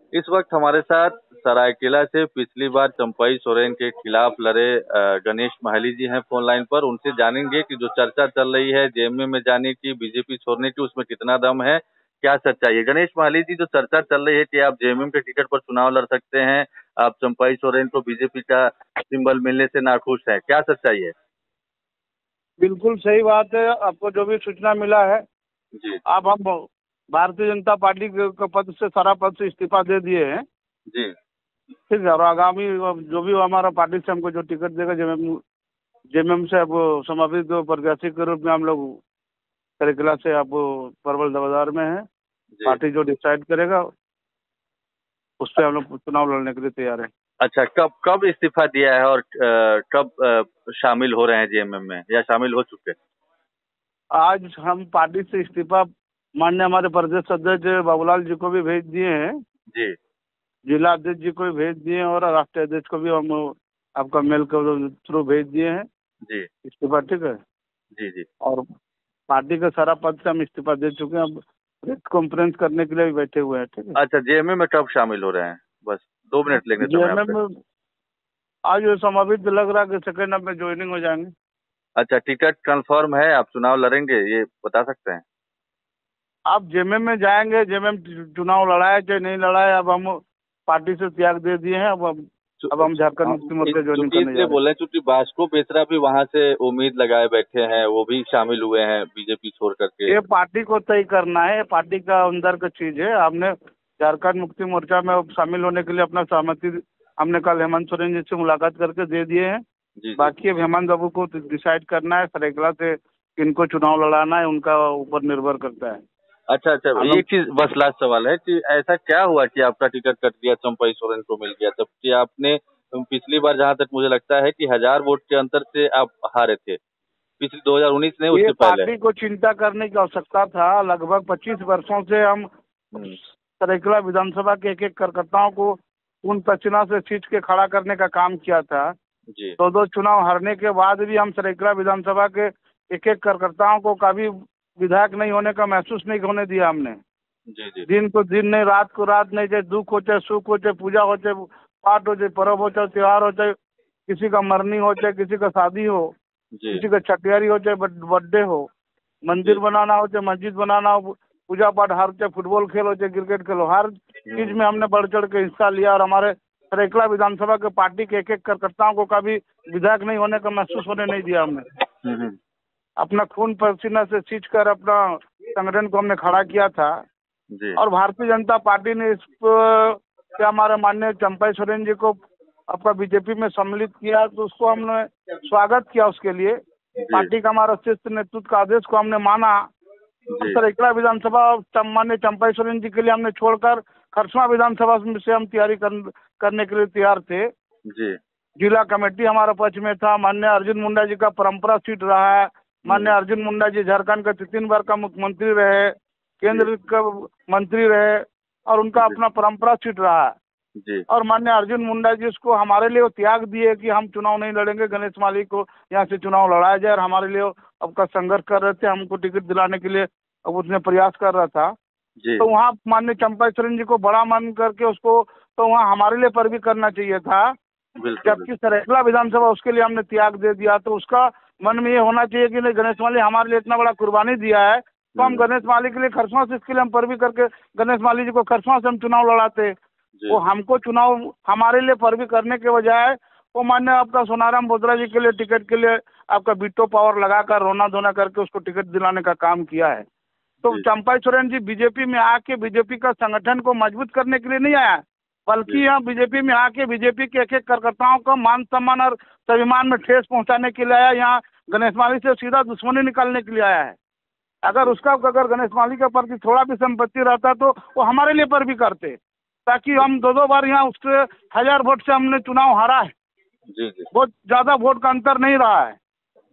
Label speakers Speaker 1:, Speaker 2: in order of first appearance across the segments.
Speaker 1: इस वक्त हमारे साथ सरायकेला से पिछली बार चंपई सोरेन के खिलाफ लड़े गणेश माहली जी हैं फोन लाइन पर। उनसे जानेंगे कि जो चर्चा चल रही है जेएमयू में जाने की, बीजेपी छोड़ने की, उसमें कितना दम है, क्या सच्चाई है। गणेश माहली जी, जो चर्चा चल रही है कि आप जेएमयू के टिकट पर चुनाव लड़ सकते हैं, आप चंपई सोरेन को बीजेपी का सिंबल मिलने से नाखुश है, क्या सच्चाई है?
Speaker 2: बिल्कुल सही बात है। आपको जो भी सूचना मिला है,
Speaker 1: जी
Speaker 2: आप हम भारतीय जनता पार्टी के पद से, सारा पद से इस्तीफा दे दिए हैं।
Speaker 1: जी
Speaker 2: ठीक है। और आगामी जो भी हमारा पार्टी से हमको जो टिकट देगा, जेएमएम से अब संभावित प्रत्याशी के रूप में हम लोग सरायकेला से अब प्रबल दबाव में है।
Speaker 1: जी।
Speaker 2: पार्टी जो डिसाइड करेगा उस पर हम लोग चुनाव लड़ने के लिए तैयार है।
Speaker 1: अच्छा, कब कब इस्तीफा दिया है और कब शामिल हो रहे हैं जेएमएम में, या शामिल हो चुके?
Speaker 2: आज हम पार्टी से इस्तीफा माननीय हमारे प्रदेश अध्यक्ष बाबूलाल जी को भी भेज दिए हैं,
Speaker 1: जी
Speaker 2: जिला अध्यक्ष जी को भी भेज दिए हैं, और राष्ट्रीय अध्यक्ष को भी हम आपका मेल के थ्रू भेज दिए हैं
Speaker 1: जी
Speaker 2: इस्तीफा। ठीक है।
Speaker 1: जी जी।
Speaker 2: और पार्टी का सारा पद से हम इस्तीफा दे चुके हैं। अब प्रेस कॉन्फ्रेंस करने के लिए भी बैठे हुए हैं। ठीक है।
Speaker 1: अच्छा, जेएमयू में कब शामिल हो रहे हैं? बस 2 मिनट लेंगे समय आपसे।
Speaker 2: जेएमएम आज ये संभावित लग रहा है कि सेकेंड हाफ में ज्वाइनिंग हो जाएंगे।
Speaker 1: अच्छा, टिकट कंफर्म है, आप चुनाव लड़ेंगे, ये बता सकते हैं?
Speaker 2: आप जेएमएम में जाएंगे, जेएमएम चुनाव लड़ाए चाहे नहीं लड़ाए, अब हम पार्टी से त्याग दे दिए हैं। अब हम झारखंड मुक्ति मोर्चा ज्वाइनिंग करने जा
Speaker 1: इसलिए
Speaker 2: रहे हैं।
Speaker 1: बोले क्योंकि बास्को बेसरा भी वहां से उम्मीद लगाए बैठे हैं, वो भी शामिल हुए हैं बीजेपी छोड़ करके।
Speaker 2: ये पार्टी को तय करना है, पार्टी का अंदर का चीज है। हमने झारखंड मुक्ति मोर्चा में शामिल होने के लिए अपना सहमति हमने कल हेमंत सोरेन जी से मुलाकात करके दे दिए हैं।
Speaker 1: जी जी।
Speaker 2: बाकी अब हेमंत बाबू को डिसाइड करना है सरायकेला से किनको चुनाव लड़ाना है, उनका ऊपर निर्भर करता है।
Speaker 1: अच्छा अच्छा, एक चीज बस लास्ट सवाल है कि ऐसा क्या हुआ कि आपका टिकट कट गया, चंपई सोरेन को मिल गया, जबकि आपने पिछली बार, जहां तक मुझे लगता है कि 1000 वोट के अंतर से आप हारे थे, पिछले 2019 नहीं, उससे
Speaker 2: ये
Speaker 1: पहले।
Speaker 2: पार्टी को चिंता करने की आवश्यकता था। लगभग 25 वर्षों से हम सरायकेला विधानसभा के एक एक कार्यकर्ताओं को उन पसीना से खींच के खड़ा करने का काम किया था।
Speaker 1: जी
Speaker 2: दो चुनाव हारने के बाद भी हम सरायकेला विधानसभा के एक एक कार्यकर्ताओं को कभी विधायक नहीं होने का महसूस नहीं होने दिया हमने।
Speaker 1: जी जी
Speaker 2: दिन को दिन नहीं, रात को रात नहीं, चाहे दुख हो चाहे सुख हो, चाहे पूजा हो चाहे पाठ हो, चाहे पर्व हो चाहे त्योहार हो, चाहे किसी का मरनी हो चाहे किसी का शादी हो,
Speaker 1: जी
Speaker 2: किसी का छठियारी हो चाहे बर्थडे हो, मंदिर बनाना हो चाहे मस्जिद बनाना हो, पूजा पाठ, हर चाहे फुटबॉल खेल हो चाहे क्रिकेट खेल हो, हर चीज में हमने बढ़ चढ़ के हिस्सा लिया। और हमारे सरायकेला विधानसभा के पार्टी के एक एक कार्यकर्ताओं को कभी विधायक नहीं होने का महसूस होने नहीं दिया हमने।
Speaker 1: हम्म।
Speaker 2: अपना खून पसीना से सींच कर अपना संगठन को हमने खड़ा किया था।
Speaker 1: जी।
Speaker 2: और भारतीय जनता पार्टी ने इस पे हमारे माननीय चंपई सोरेन जी को आपका बीजेपी में सम्मिलित किया, तो उसको हमने स्वागत किया। उसके लिए पार्टी का हमारा शीर्ष नेतृत्व का आदेश को हमने माना। सरायकेला विधानसभा माननीय चंपई सोरेन जी के लिए हमने छोड़कर खरसवां विधानसभा से हम तैयारी करने के लिए तैयार थे।
Speaker 1: जी।
Speaker 2: जिला कमेटी हमारा पक्ष में था। माननीय अर्जुन मुंडा जी का परंपरा सीट रहा है। माननीय अर्जुन मुंडा जी झारखंड का 3 बार का मुख्यमंत्री रहे, केंद्र का मंत्री रहे, और उनका अपना परंपरा सीट रहा है।
Speaker 1: जी।
Speaker 2: और माननीय अर्जुन मुंडा जी उसको हमारे लिए वो त्याग दिए कि हम चुनाव नहीं लड़ेंगे, गणेश माली को यहाँ से चुनाव लड़ाया जाए, और हमारे लिए आपका संघर्ष कर रहे थे, हमको टिकट दिलाने के लिए अब उसने प्रयास कर रहा था। तो वहाँ माननीय चंपई सोरेन जी को बड़ा मान करके उसको तो वहाँ हमारे लिए पर भी करना चाहिए था, जबकि सरायकेला विधानसभा उसके लिए हमने त्याग दे दिया। तो उसका मन में ये होना चाहिए कि नहीं, गणेश माली हमारे लिए इतना बड़ा कुर्बानी दिया है, तो हम गणेश माली के लिए खरसवां से इसके लिए हम पर भी करके गणेश माली जी को खरसवां से हम चुनाव लड़ाते। वो हमको चुनाव हमारे लिए पर भी करने के बजाय वो मान्य आपका सोनाराम बोतरा जी के लिए टिकट के लिए आपका वीटो पावर लगाकर रोना धोना करके उसको टिकट दिलाने का काम किया है। तो चंपई सोरेन जी बीजेपी में आके बीजेपी का संगठन को मजबूत करने के लिए नहीं आया, बल्कि यहाँ बीजेपी में आके बीजेपी के एक एक कार्यकर्ताओं को मान सम्मान और स्वाभिमान में ठेस पहुंचाने के लिए आया। यहाँ गणेश माली से सीधा दुश्मनी निकालने के लिए आया है। अगर गणेश माली के प्रति थोड़ा भी संपत्ति रहता तो वो हमारे लिए पर भी करते, ताकि हम 2 बार यहाँ उसके 1000 वोट से हमने चुनाव हारा है। बहुत ज्यादा वोट का अंतर नहीं रहा है।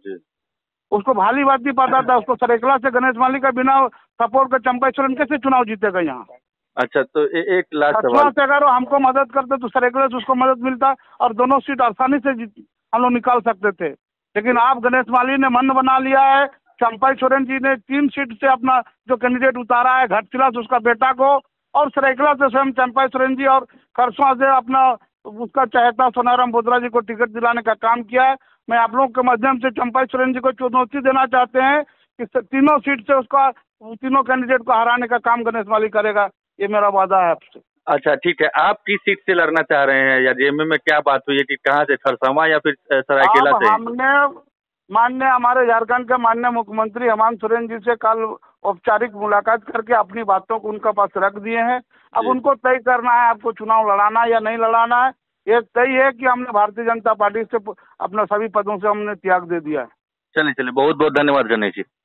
Speaker 2: उसको भाली बात नहीं पता था। उसको सरायकेला से गणेश माली का बिना सपोर्ट का चंपई सोरेन कैसे चुनाव जीतेगा यहाँ।
Speaker 1: अच्छा, तो एक लास्ट सवाल,
Speaker 2: से अगर वो हमको मदद करते तो सरायकेला से उसको मदद मिलता और दोनों सीट आसानी से हम लोग निकाल सकते थे। लेकिन आप गणेश माली ने मन बना लिया है। चंपई सोरेन जी ने 3 सीट से अपना जो कैंडिडेट उतारा है, घाटशिला से उसका बेटा को, और सरायकेला से स्वयं चंपा सोरेन जी और खरसुआ से अपना उसका चहेता सोनाराम बोदरा जी को टिकट दिलाने का काम किया है। मैं आप लोगों के माध्यम से चंपा सोरेन जी को चुनौती देना चाहते हैं कि तीनों सीट से उसका तीनों कैंडिडेट को हराने का काम गणेश माली करेगा, ये मेरा वादा है आपसे।
Speaker 1: अच्छा ठीक है, आप किस सीट से लड़ना चाह रहे हैं या जेएमएम में क्या बात हुई है कि कहाँ से, खरसावां या फिर सरायकेला से?
Speaker 2: हमने माननीय हमारे झारखंड के माननीय मुख्यमंत्री हेमंत सोरेन जी से कल औपचारिक मुलाकात करके अपनी बातों को उनका पास रख दिए हैं। अब उनको तय करना है आपको चुनाव लड़ाना है या नहीं लड़ाना है। ये तय है कि हमने भारतीय जनता पार्टी से अपना सभी पदों से हमने त्याग दे दिया है।
Speaker 1: चलिए बहुत बहुत धन्यवाद गणेश जी।